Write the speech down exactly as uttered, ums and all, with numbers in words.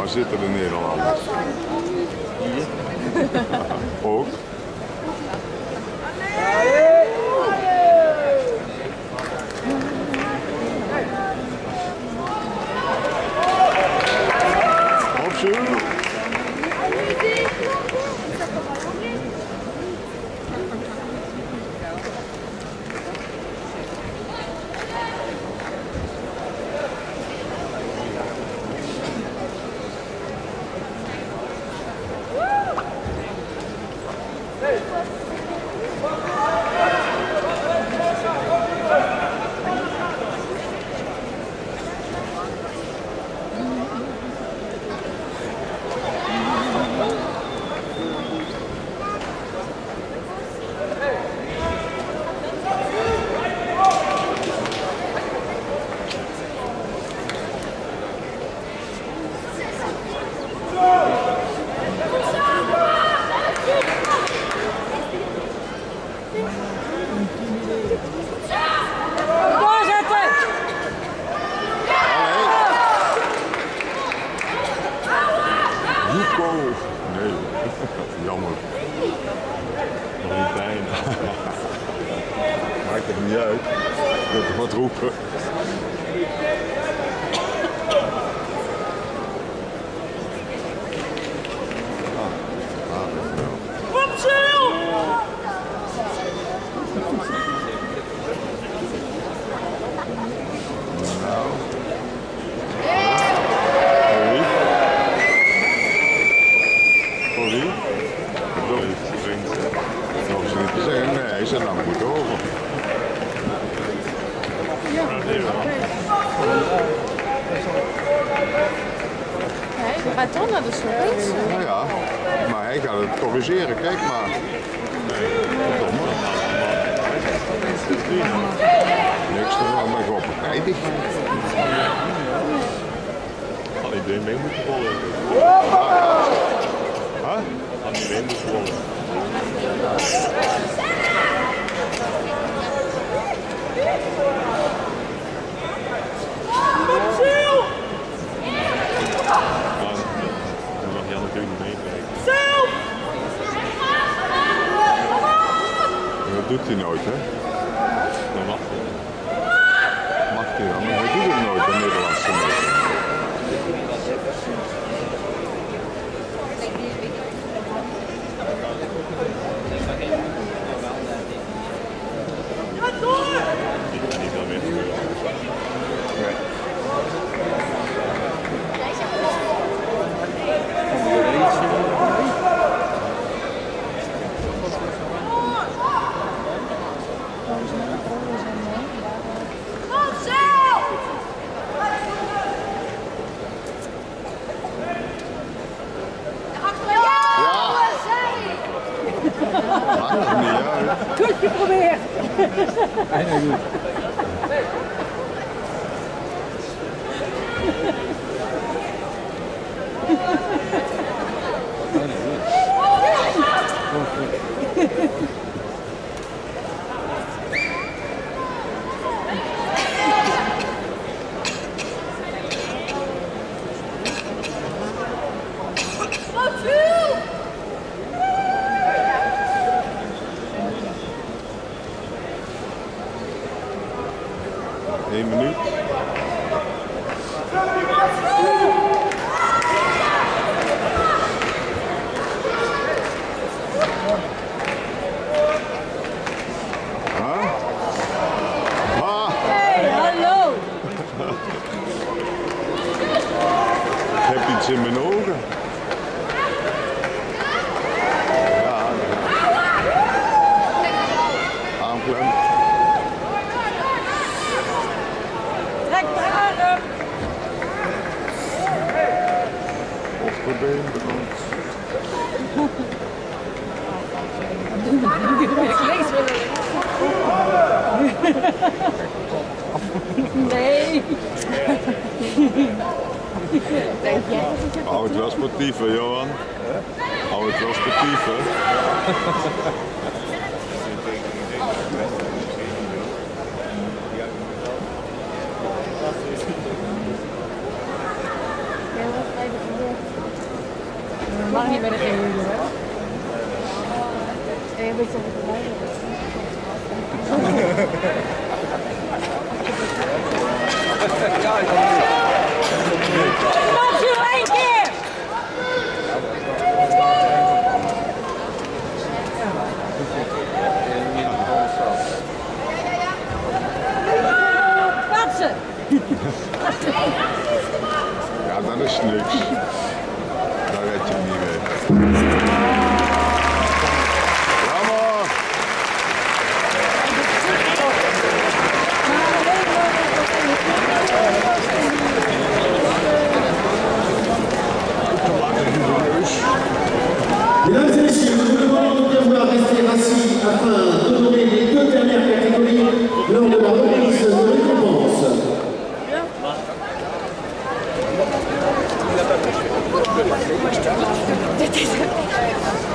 Waar zitten de Nederlanders? Ook? Opzoek! Nee, jammer. Nog niet bijna. Maakt het niet uit. Ik wil toch wat roepen. Is er dan goed over? Hij gaat toch naar de service. Nou ja, maar hij gaat het corrigeren, kijk maar. Domme. Niks te wel, maar gewoon partijdig. Had niet weer mee moeten rollen. Huh? Had niet weer moeten rollen. Dan mag Jan natuurlijk niet meekijken. Dat doet hij nooit, hè? Dan mag hij. Mag hij dan, maar hij doet het nooit, de Nederlandse meter. Ik kan niet wel meer gebeuren. Maakt er niet uit. Goed geprobeerd. Bijna goed. Eén minuut. Huh? Ah. Hey, hallo. Ik heb iets in mijn ogen. Ja. Aanklem. Trek daar. Offerbeen bedankt. Nee. Hou het wel sportief, hè, Johan? Hou het wel sportief, hè? Ja, wat ga je ervan doen? lang niet bij de G U doen, hè? En je weet toch wat erbij Nog zo één keer! Patsen! Ja, dat is niks. Daar red je hem niet mee. Jammer! Mesdames et messieurs, nous vous demandons de bien vouloir rester assis afin d'honorer les deux dernières catégories lors de la remise de récompense. Dit is het.